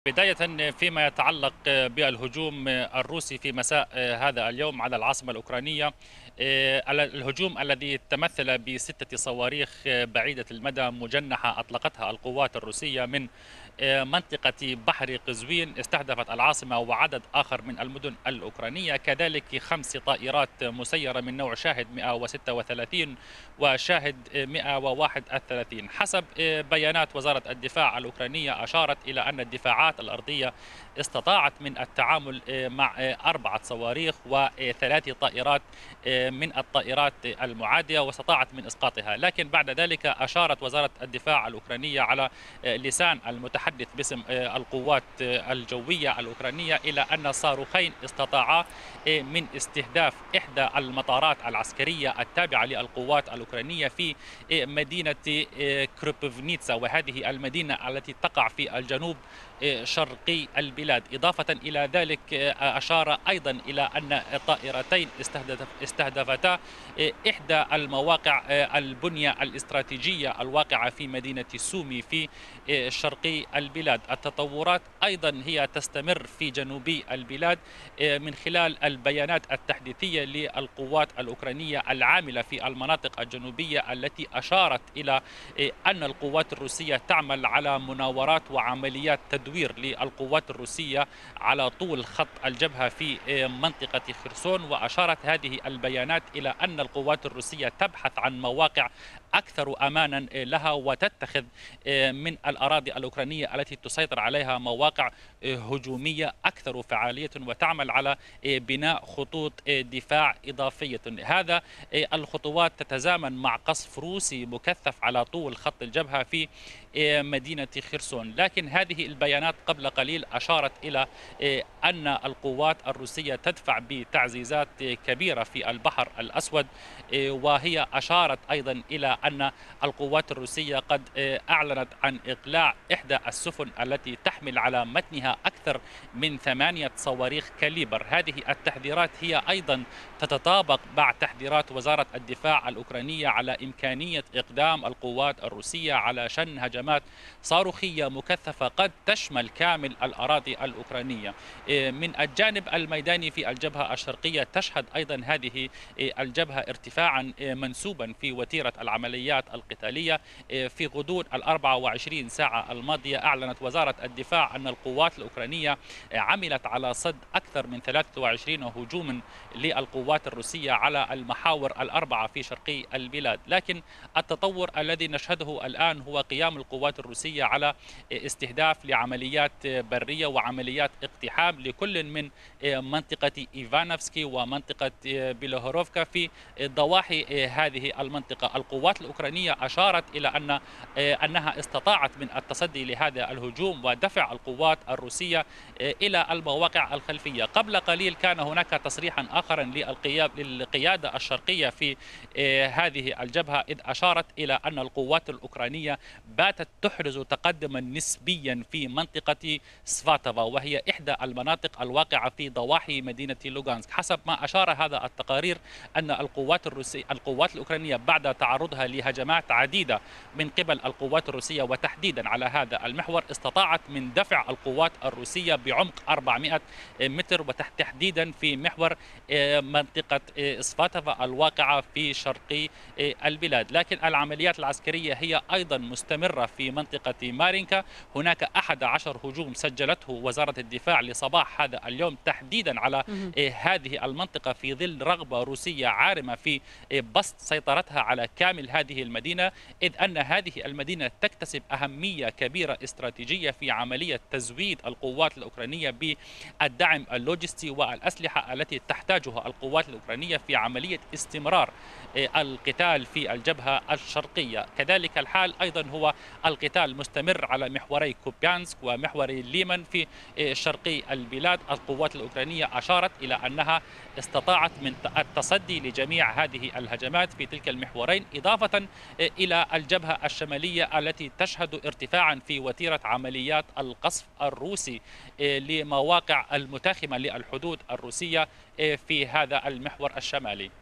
بداية فيما يتعلق بالهجوم الروسي في مساء هذا اليوم على العاصمة الأوكرانية. الهجوم الذي تمثل بستة صواريخ بعيدة المدى مجنحة أطلقتها القوات الروسية من منطقة بحر قزوين، استهدفت العاصمة وعدد آخر من المدن الأوكرانية، كذلك 5 طائرات مسيرة من نوع شاهد 136 وشاهد 131. حسب بيانات وزارة الدفاع الأوكرانية، أشارت إلى أن الدفاعات الأرضية استطاعت من التعامل مع 4 صواريخ و3 طائرات من الطائرات المعادية، واستطاعت من إسقاطها. لكن بعد ذلك أشارت وزارة الدفاع الأوكرانية على لسان المتحدث باسم القوات الجوية الأوكرانية إلى أن صاروخين استطاعا من استهداف إحدى المطارات العسكرية التابعة للقوات الأوكرانية في مدينة كروبوفنيتسا، وهذه المدينة التي تقع في الجنوب شرقي البلاد. إضافة إلى ذلك أشار أيضا إلى أن الطائرتين استهدفتا إحدى المواقع البنية الاستراتيجية الواقعة في مدينة سومي في شرقي البلاد. التطورات أيضا هي تستمر في جنوبي البلاد من خلال البيانات التحديثية للقوات الأوكرانية العاملة في المناطق الجنوبية، التي أشارت إلى أن القوات الروسية تعمل على مناورات وعمليات تدوير للقوات الروسية على طول خط الجبهة في منطقة خرسون. وأشارت هذه البيانات إلى أن القوات الروسية تبحث عن مواقع أكثر أمانا لها، وتتخذ من الأراضي الأوكرانية التي تسيطر عليها مواقع هجومية أكثر فعالية، وتعمل على بناء خطوط دفاع إضافية. هذا الخطوات تتزامن مع قصف روسي مكثف على طول خط الجبهة في مدينة خرسون. لكن هذه البيانات قبل قليل أشارت إلى أن القوات الروسية تدفع بتعزيزات كبيرة في البحر الأسود، وهي أشارت أيضا إلى أن القوات الروسية قد أعلنت عن إقلاع إحدى السفن التي تحمل على متنها أكثر من 8 صواريخ كاليبر. هذه التحذيرات هي أيضا تتطابق مع تحذيرات وزارة الدفاع الأوكرانية على إمكانية إقدام القوات الروسية على شن هجمات صاروخية مكثفة قد تشمل كامل الأراضي الأوكرانية. من الجانب الميداني في الجبهة الشرقية، تشهد أيضا هذه الجبهة ارتفاعا منسوبا في وتيرة العمليات القتالية. في غضون 24 ساعة الماضية أعلنت وزارة الدفاع أن القوات الأوكرانية عملت على صد أكثر من 23 هجوما للقوات الروسية على المحاور ال4 في شرقي البلاد. لكن التطور الذي نشهده الآن هو قيام القوات الروسية على استهداف لعمليات برية وعمليات اقتحام لكل من منطقة إيفانوفسكي ومنطقة بيلوهوروفكا في ضواحي هذه المنطقة. القوات الأوكرانية أشارت إلى أنها استطاعت من التصدي لهذا الهجوم ودفع القوات الروسية إلى المواقع الخلفية. قبل قليل كان هناك تصريحا آخر للقيادة الشرقية في هذه الجبهة، إذ أشارت إلى أن القوات الأوكرانية باتت تحرز تقدما نسبيا في منطقة سفاتوفا، وهي إحدى المناطق الواقعة في ضواحي مدينة لوغانسك. حسب ما أشار هذا التقارير أن القوات الأوكرانية بعد تعرضها لهجمات عديدة من قبل القوات الروسية وتحديدا على هذا المحور، استطاعت من دفع القوات الروسية بعمق 400 متر وتحديدا في محور منطقة سفاتوفا الواقعة في شرقي البلاد. لكن العمليات العسكرية هي أيضا مستمرة في منطقة مارينكا. هناك 11 هجوم سجلته وزارة الدفاع لصباح هذا اليوم تحديدا على هذه المنطقة، في ظل رغبة روسية عارمة في بسط سيطرتها على كامل هذه المدينة، إذ أن هذه المدينة تكتسب أهمية كبيرة استراتيجية في عملية تزويد القوات الأوكرانية بالدعم اللوجستي والأسلحة التي تحتاجها القوات الأوكرانية في عملية استمرار القتال في الجبهة الشرقية. كذلك الحال أيضا هو القتال مستمر على محوري كوبيانسك ومحور ليمان في شرقي البلاد. القوات الأوكرانية أشارت إلى أنها استطاعت من التصدي لجميع هذه الهجمات في تلك المحورين، إضافة إلى الجبهة الشمالية التي تشهد ارتفاعا في وتيرة عمليات القصف الروسي لمواقع المتاخمة للحدود الروسية في هذا المحور الشمالي.